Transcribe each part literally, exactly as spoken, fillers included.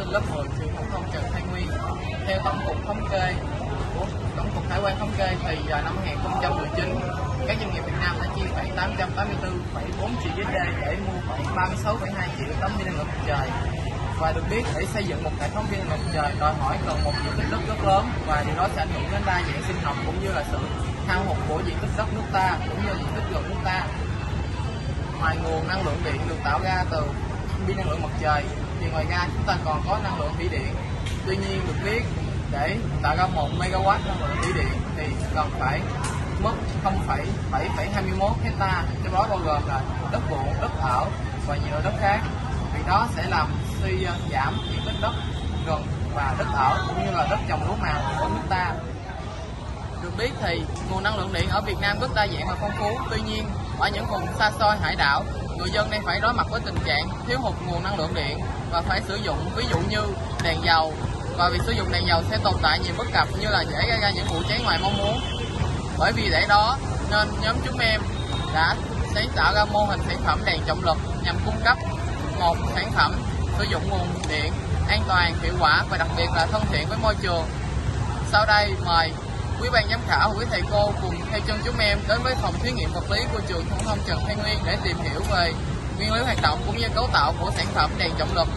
lớp mười trường phổ thông Trần Thái Nguyên. Theo tổng cục thống kê của tổng cục Hải quan thống kê thì vào năm hai nghìn không trăm mười chín, các doanh nghiệp Việt Nam đã chi khoảng tám trăm tám mươi tư phẩy bốn triệu đô la để mua khoảng ba mươi sáu phẩy hai triệu tấm pin năng lượng mặt trời. Và được biết, để xây dựng một hệ thống pin năng lượng mặt trời đòi hỏi cần một diện tích đất rất lớn, và điều đó sẽ ảnh hưởng đến đa dạng sinh học cũng như là sự hao hụt của diện tích đất nước ta cũng như diện tích gần nước ta. Ngoài nguồn năng lượng điện được tạo ra từ pin năng lượng mặt trời thì ngoài ra chúng ta còn có năng lượng thủy điện. Tuy nhiên được biết, để tạo ra một megawatt năng lượng thủy điện thì cần phải mất không phẩy bảy phẩy hai mươi mốt hecta, trong đó bao gồm là đất ruộng, đất ở và nhiều đất khác. Vì đó sẽ làm suy giảm diện tích đất rừng và đất ở cũng như là đất trồng lúa màu của nước ta. Được biết thì nguồn năng lượng điện ở Việt Nam rất đa dạng và phong phú. Tuy nhiên, ở những vùng xa xôi hải đảo, người dân đang phải đối mặt với tình trạng thiếu hụt nguồn năng lượng điện và phải sử dụng ví dụ như đèn dầu. Và việc sử dụng đèn dầu sẽ tồn tại nhiều bất cập như là dễ gây ra những vụ cháy ngoài mong muốn. Bởi vì để đó nên nhóm chúng em đã sáng tạo ra mô hình sản phẩm đèn trọng lực nhằm cung cấp một sản phẩm sử dụng nguồn điện an toàn, hiệu quả và đặc biệt là thân thiện với môi trường. Sau đây mời quý ban giám khảo và quý thầy cô cùng theo chân chúng em đến với phòng thí nghiệm vật lý của trường phổ thông Trần Thái Nguyên để tìm hiểu về nguyên lý hoạt động cũng như cấu tạo của sản phẩm đèn trọng lực.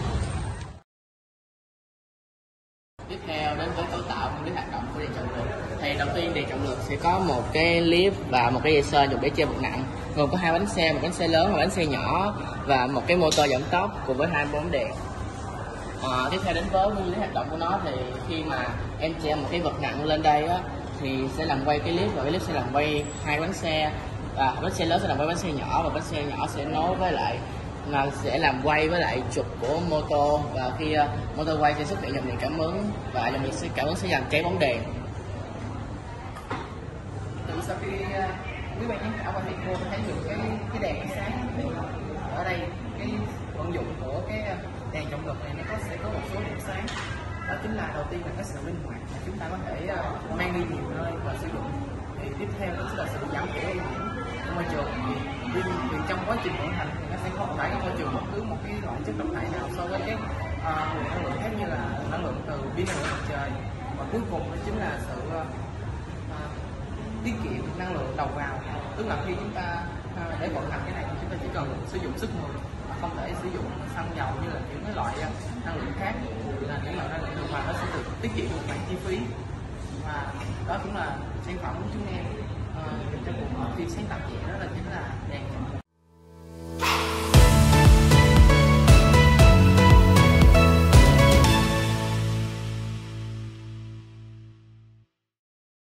Tiếp theo đến với cấu tạo nguyên lý hoạt động của đèn trọng lực. Thì đầu tiên đèn trọng lực sẽ có một cái clip và một cái dây sơn dùng để che vật nặng, gồm có hai bánh xe, một bánh xe lớn và bánh xe nhỏ và một cái motor giảm tốc cùng với hai bóng đèn. À, tiếp theo đến với nguyên lý hoạt động của nó thì khi mà em che một cái vật nặng lên đây á, thì sẽ làm quay cái clip và cái clip sẽ làm quay hai bánh xe, và bánh xe lớn sẽ làm quay bánh xe nhỏ và bánh xe nhỏ sẽ nối với lại là sẽ làm quay với lại trục của motor, và khi uh, motor quay sẽ xuất hiện dòng điện cảm ứng và dòng điện cảm ứng sẽ làm cháy bóng đèn. Từ sau khi uh, quý bạn giám khảo và thầy cô thấy được cái cái đèn ánh sáng thì ở đây cái vận dụng của cái đèn trọng lực này nó có sẽ có một số điểm sáng. Đó chính là đầu tiên là cái sự linh hoạt, chúng ta có thể uh, mang đi nhiều nơi và sử dụng. Thì tiếp theo đó chính là sự giảm thiểu ô nhiễm môi trường. Thì tuy nhiên thì trong quá trình vận hành thì nó sẽ không thải ra môi trường bất cứ một cái loại chất độc hại nào so với cái uh, nguồn năng lượng khác như là năng lượng từ pin năng lượng mặt trời. Và cuối cùng đó chính là sự uh, uh, tiết kiệm năng lượng đầu vào, tức là khi chúng ta uh, để vận hành cái này thì chúng ta chỉ cần sử dụng sức người, không thể sử dụng xăng dầu như là những cái loại năng lượng khác, là những loại năng lượng đầu vào nó sẽ được tiết kiệm một khoản chi phí. Và đó cũng là sản phẩm của chúng em uh, trong cuộc họp khi sáng tạo nhẹ, đó là chính là đèn